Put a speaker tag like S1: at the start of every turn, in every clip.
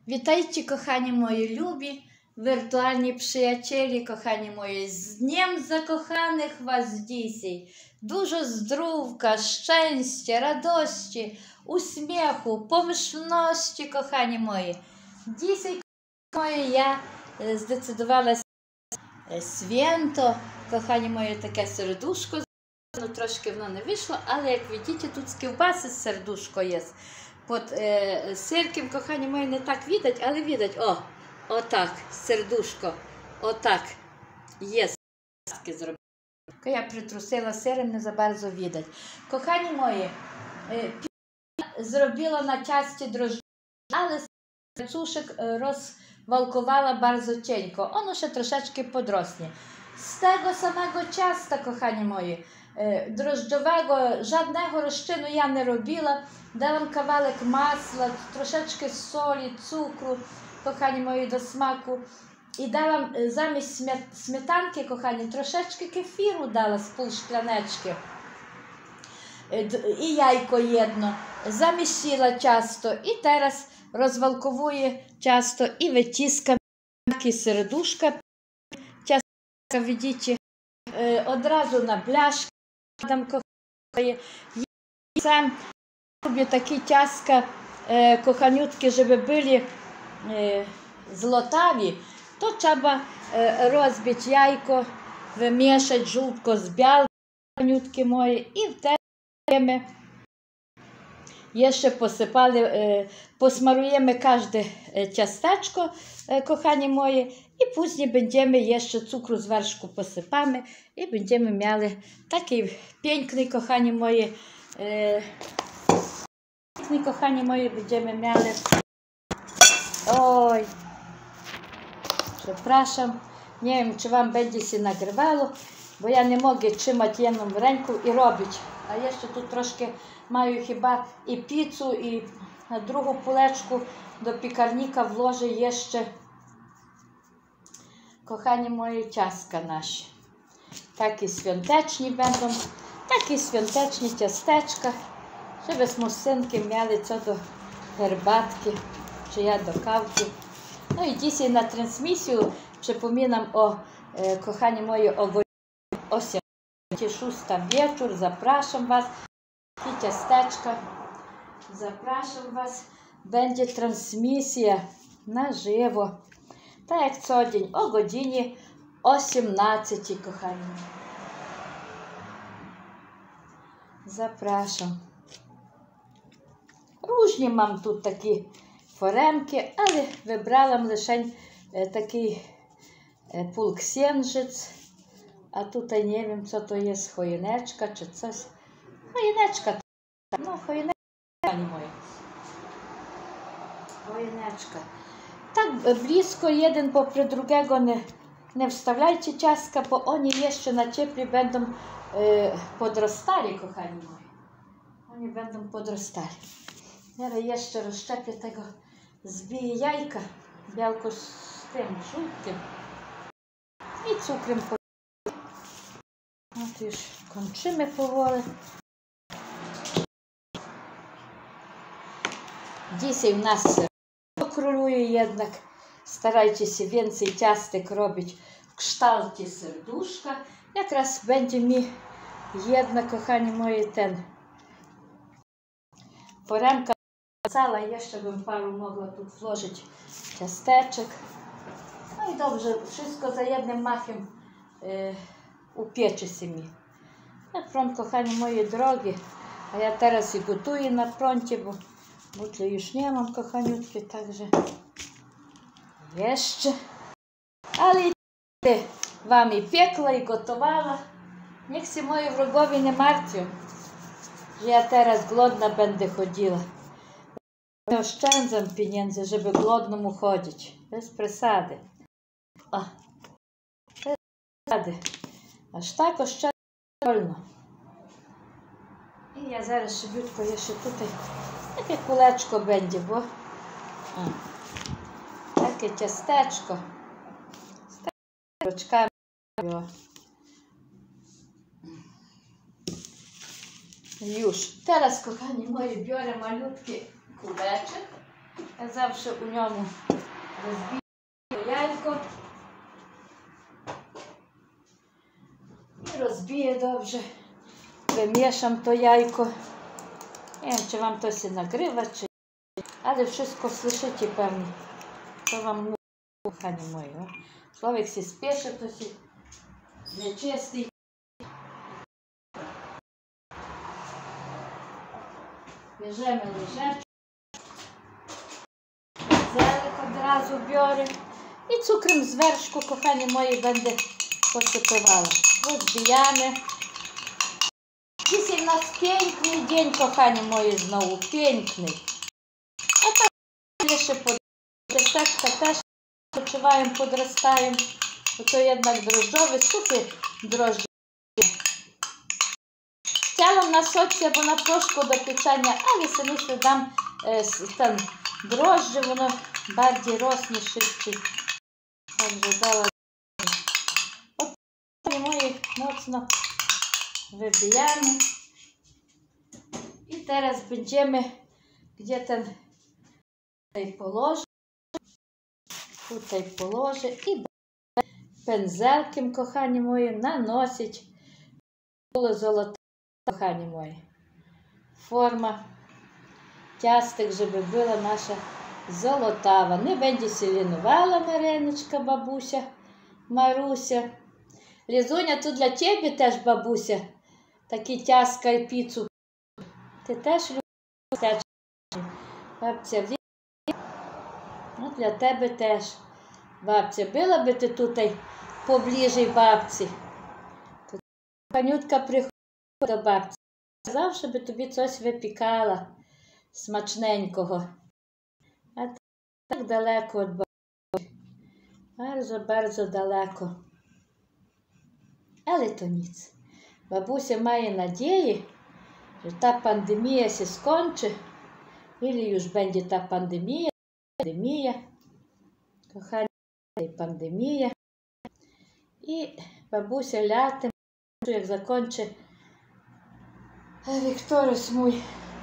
S1: Witajcie, kochani moi lubi, wirtualni przyjaciele, kochani moi, z Dniem Zakochanych Was dzisiaj. Dużo zdrówka, szczęścia, radości, uśmiechu, pomyślności, kochani moi. Dzisiaj, kochani, ja zdecydowała święto, kochani moje, takie serduszko. No troszkę nie wyszło, ale jak widzicie, tu z kiełbasy serduszko jest. Pod serkiem, kochani moi, nie tak widać, ale widać. O tak, serduszko. O tak, jest. Ja przytruszyła serem, nie za bardzo widać. Kochani moi, zrobiła na ciaście drożdżowe, ale serduszek rozwałkowała bardzo cienko. Ono się troszeczkę podrośnie. Z tego samego ciasta, kochani moi, drożdżowego, żadnego rozczynu ja nie robiła. Dałam kawałek masła, troszeczkę soli, cukru, kochani moi, do smaku. I dałam zamiast śmietanki, kochani, troszeczkę kefiru dała z pół szklaneczki. I jajko jedno. Zamieściła ciasto i teraz rozwałkowuję ciasto i wyciskam takie serduszka. Ciasto, widzicie, od razu na blaszkę. Sam lubię takie ciastka kochaniutkie, żeby byli złotawi, to trzeba rozbić jajko, wymieszać żółtko z białkiem, kochaniutkie moje, i wtedy jeszcze posmarujemy każde ciasteczko, kochani moje, i później będziemy jeszcze cukru z warszku posypamy i będziemy mieli taki piękny, kochani moje, kochani moje, będziemy mieli. Oj, przepraszam, nie wiem, czy wam będzie się nagrywało, bo ja nie mogę trzymać jedną ręką i robić. A jeszcze tu troszkę mają chyba i pizzę, i na drugą półeczku do piekarnika włożę jeszcze, kochani moje, ciastka nasze. Takie świąteczni będą, takie świąteczne ciasteczka, żeby z musynkiem mieli co do herbatki, czy ja do kawki. No i dzisiaj na transmisję przypominam kochani moje, o godzinie 8:06 wieczór. Zapraszam Was. I ciasteczka. Zapraszam Was. Będzie transmisja na żywo. Tak jak co dzień o godzinie 18, kochani. Zapraszam. Różnie mam tu takie foremki, ale wybrałam leszeń taki półksiężyc. A tutaj nie wiem, co to jest, choineczka czy coś. Choineczka. No, choineczka, moje. Choineczka. Tak blisko jeden poprzez drugiego nie wstawiajcie ciastka, bo oni jeszcze na ciepli będą podrastali, kochani moi. Oni będą podrastali. Teraz jeszcze rozszczepię tego, zbiję jajka, białko z tym żółtym i cukrem. No to już kończymy powoli. Dzisiaj u nas króluje jednak. Starajcie się więcej ciastek robić w kształcie serduszka. Jak raz będzie mi jedna, kochani moje, foremka cała, jeszcze bym paru mogła tu włożyć ciasteczek. No i dobrze, wszystko za jednym machem upieczy się mi. Na prąd, kochani moje drogie, a ja teraz i gotuję na prądzie, bo butli już nie mam, kochaniutkie, także jeszcze. Ale wam i piekła, i gotowała. Niech się moi wrogowie nie martwią, że ja teraz głodna będę chodziła. Nie oszczędzam pieniędzy, żeby głodnemu chodzić. Bez przesady. Bez przesady. Aż tak oszczędzam wolno. I ja zaraz szybciutko jeszcze tutaj takie kuleczko będzie, bo takie ciasteczko z takimi już. Teraz, kochani moje, biorę malutki kubeczek Ja zawsze u ньому розбію яйко і розбію добре. Вимішам то яйко. Не wiem, czy wam to się nagrywa, czy... Ale wszystko słyszycie pewnie. To wam mówię, kochani moi. Człowiek się spieszy, to się nieczysty. Bierzemy łyżeczkę. Zelek od razu biorę. I cukrem z werszku, kochani moi, będę posypywała. Rozbijamy. Dzisiaj u nas piękny dzień, kochani moi, znowu piękny. A tak jeszcze ciasteczka też odpoczywają, podrastają, bo to jednak drożdżowy, suchy drożdże. Chciałam na socie albo na proszku do pieczenia, ale sobie myślę, dam ten drożdże, ono bardziej rośnie szybciej. Także dała. Od moje mocno wybijamy. I teraz będziemy, gdzie ten tutaj położę i pędzelkiem, kochani mої, nanosić. Було золоте, kochani moi. Форма ciastek, żeby była nasza zolotawa. Nie będzie się linowała Maryneczka, babusia, Marusia. Lizunia, to dla ciebie też, babusia, takie ciastka i pizzу. Ty też lubisz babcia, wie? No dla тебе też, babcia. Byłaby ty tutaj pobliżej babci. To Paniutka przychodzi do babci. Zawsze by tobie coś wypiekała smaczneńkiego. A ty tak daleko od babci. Bardzo, bardzo daleko. Ale to nic. Babusia ma nadzieję, że ta pandemia się skończy. Ili już będzie ta pandemia. Kochani, pandemia. I babusia latem, jak zakończy Wiktoruś mój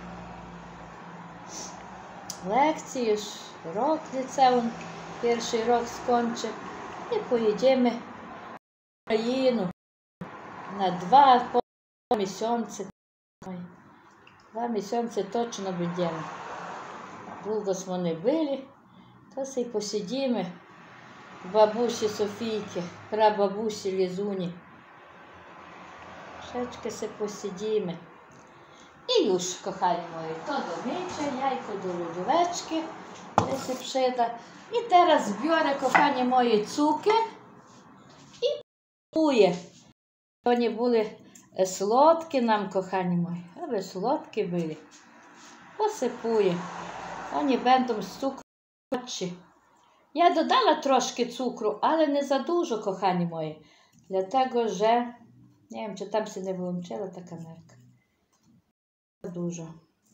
S1: lekcje, już rok liceum, pierwszy rok skończy i pojedziemy w Україну na 2 miesiące. 2 miesiące точно będziemy. Długo smo nie byli, to sobie posiedzimy w babusi Sofijki, prababusi Lizuni. Troszeczkę sobie posiedzimy. I już, kochani moi, to do mycia, jajko do lodóweczki, to się przyda. I teraz biorę, kochani moje, cukier i posypuję. To nie były słodkie nam, kochani moi, ale słodkie były. Posypuję. Oni będą z cukru. Ja dodala troszkę cukru, ale nie za dużo, kochani moi. Dlatego, że nie wiem, czy tam się nie wyłączyła ta kamerka. Za dużo.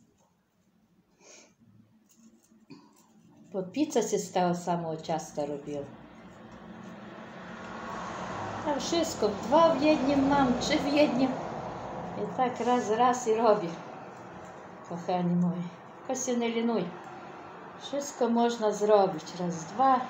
S1: Bo pizza się z tego samego ciasta robiła. Tam wszystko, 2 w jednym mam, 3 w jednym. I tak raz i robię. Kochani moi. Tylko się nie linuj. Wszystko można zrobić. Raz, 2.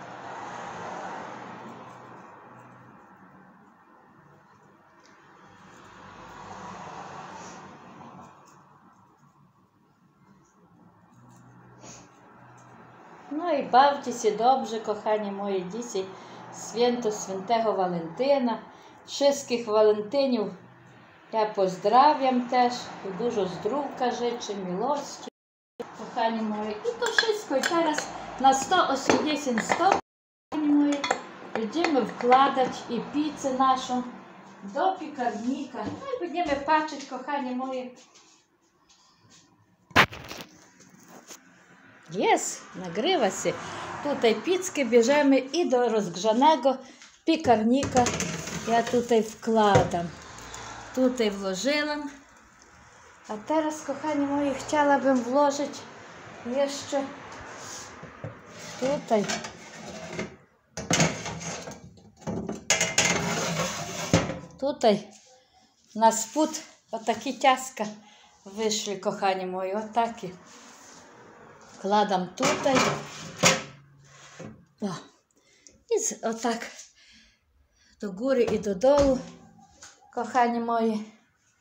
S1: No i bawcie się dobrze, kochani moi. Dzisiaj święto świętego Walentyna. Wszystkich Walentynów ja pozdrawiam też. Dużo zdrówka życzę, miłości, kochani moi. I to wszystko. I teraz na 180 stopni, kochani moi, będziemy wkładać i pizzę naszą do piekarnika. No i będziemy patrzeć, kochani moi. Jest, nagrywa się. Tutaj pizzkę bierzemy i do rozgrzanego piekarnika ja tutaj wkładam. Tutaj włożyłam. A teraz, kochani moi, chciałabym włożyć jeszcze tutaj. Tutaj na spód o takie ciastka wyszły, kochani moi, o takie. Wkładam tutaj. O. I tak do góry i do dołu, kochani moi.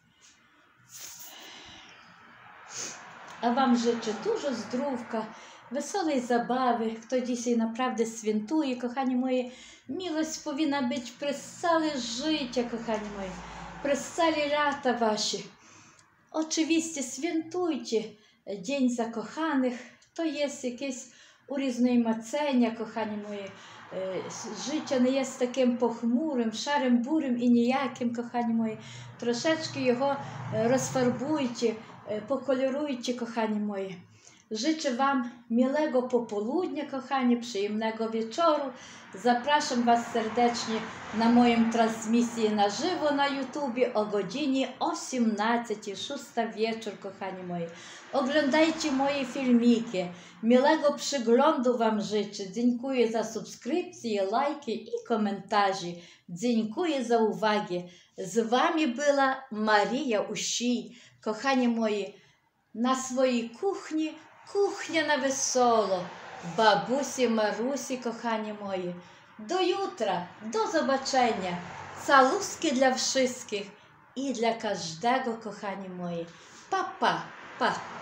S1: A Wam życzę dużo zdrówka, wesołej zabawy, kto dzisiaj naprawdę świętuje, kochani moi. Miłość powinna być przez całe życie, kochani moi, przez całe lata Wasze. Oczywiście świętujcie Dzień Zakochanych, to jest jakieś urozmaicenia, kochani moi. Życie nie jest takim pochmurym, szarym, burym i nijakim, kochani moi. Troszeczkę jego rozfarbujcie, pokolorujcie, kochani moi. Życzę Wam miłego popołudnia, kochani, przyjemnego wieczoru. Zapraszam Was serdecznie na moją transmisję na żywo na YouTubie o godzinie 18:06 wieczór, kochani moi. Oglądajcie moje filmiki. Miłego przyglądu Wam życzę. Dziękuję za subskrypcje, lajki i komentarze. Dziękuję za uwagę. Z Wami była Maria Ущій. Kochani moi, na swojej kuchni, kuchnia na wesoło. Babusi, Marusi, kochani moi. Do jutra, do zobaczenia. Całuski dla wszystkich i dla każdego, kochani moi. Pa, pa, pa.